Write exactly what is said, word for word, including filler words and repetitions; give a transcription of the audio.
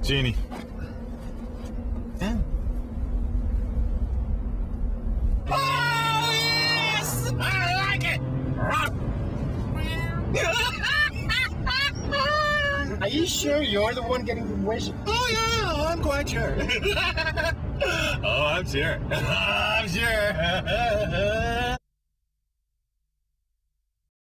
Genie. Yeah. Oh, yes! I like it! Are you sure you're the one getting the wish? Oh, yeah, I'm quite sure. Oh, I'm sure. I'm sure.